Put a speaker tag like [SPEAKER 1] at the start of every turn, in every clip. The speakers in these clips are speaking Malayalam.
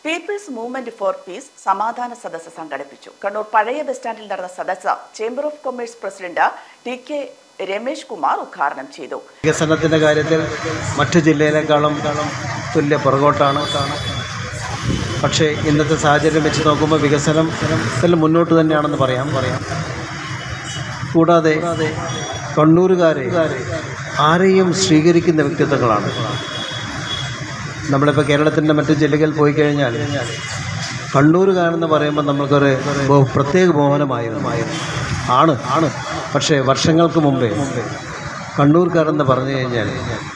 [SPEAKER 1] പീപ്പിൾസ് മൂവ്മെന്റ് ഫോർ പീസ് സമാധാന സദസ്സ് സംഘടിപ്പിച്ചു. കണ്ണൂർ പഴയ ബസ് സ്റ്റാൻഡിൽ നടന്ന സദസ്സ് chamber of commerce president T K. Ramesh Kumar ഉദ്ഘാടനം ചെയ്തു.
[SPEAKER 2] വികസനത്തിന്റെ കാര്യത്തിൽ മറ്റു ജില്ലയിലേക്കാളും തുല്യ പുറകോട്ടാണ്. പക്ഷേ ഇന്നത്തെ സാഹചര്യം വെച്ച് നോക്കുമ്പോൾ വികസനത്തിൽ മുന്നോട്ട് തന്നെയാണെന്ന് പറയാം. കൂടാതെ കണ്ണൂരുകാരെ ആരെയും സ്വീകരിക്കുന്ന വ്യക്തിത്വങ്ങളാണ്. നമ്മളിപ്പോൾ കേരളത്തിൻ്റെ മറ്റു ജില്ലകളിൽ പോയി കഴിഞ്ഞാൽ കണ്ണൂരുകാരെന്ന് പറയുമ്പോൾ നമുക്കൊരു പ്രത്യേക മോഹനമായിരുന്നു. ആണ് പക്ഷേ വർഷങ്ങൾക്ക് മുമ്പേ കണ്ണൂർക്കാരെന്ന് പറഞ്ഞു കഴിഞ്ഞാൽ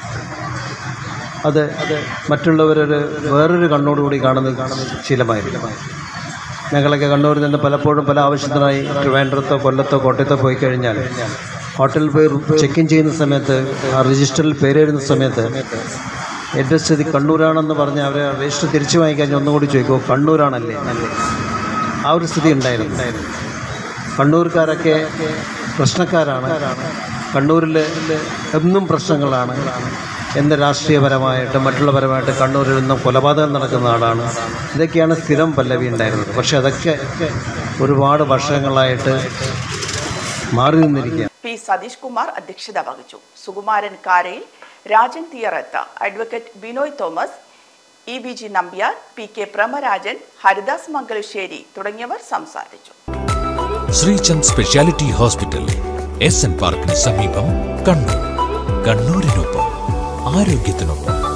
[SPEAKER 2] അത് മറ്റുള്ളവരൊരു വേറൊരു കണ്ണോടുകൂടി കാണുന്ന ശീലമായിരുന്നു. ഞങ്ങളൊക്കെ കണ്ണൂരിൽ നിന്ന് പലപ്പോഴും പല ആവശ്യത്തിനായി ട്രിവാൻഡ്രത്തോ കൊല്ലത്തോ കോട്ടയത്തോ പോയി കഴിഞ്ഞാൽ ഹോട്ടലിൽ പോയി ചെക്ക് ഇൻ ചെയ്യുന്ന സമയത്ത് ആ രജിസ്റ്ററിൽ പേരെഴുതുന്ന സമയത്ത് എൻ്റെ സ്ഥിതി കണ്ണൂരാണെന്ന് പറഞ്ഞ് അവരെ രജിസ്റ്റർ തിരിച്ചു വാങ്ങിക്കഴിഞ്ഞാൽ ഒന്നുകൂടി ചോദിക്കുമോ കണ്ണൂരാണല്ലേ ആ ഒരു സ്ഥിതി ഉണ്ടായിരുന്നു. കണ്ണൂർക്കാരൊക്കെ പ്രശ്നക്കാരാണ്. കണ്ണൂരിൽ എന്നും പ്രശ്നങ്ങളാണ്. എന്ത് രാഷ്ട്രീയപരമായിട്ട് മറ്റുള്ളപരമായിട്ട് കണ്ണൂരിൽ നിന്നും കൊലപാതകം നടക്കുന്ന നാടാണ്. ഇതൊക്കെയാണ് സ്ഥിരം പല്ലവി ഉണ്ടായിരുന്നത്. പക്ഷെ അതൊക്കെ ഒരുപാട് വർഷങ്ങളായിട്ട് മാറി നിന്നിരിക്കുകയാണ്.
[SPEAKER 1] പി സതീഷ് കുമാർ അധ്യക്ഷത വഹിച്ചു. Sukumaran Karayil, Rajan Thiyarath, advocate Binoy Thomas, EBG Nambiar, PK Premarajan, Haridas Mangalassery തുടങ്ങിയവർ സംസാരിച്ചു.
[SPEAKER 3] ശ്രീചന്ദ് സ്പെഷ്യാലിറ്റി ഹോസ്പിറ്റൽ, SN പാർക്കിന് സമീപം, കണ്ണൂർ. കണ്ണൂരിനൊപ്പം ആരോഗ്യത്തിനൊപ്പം.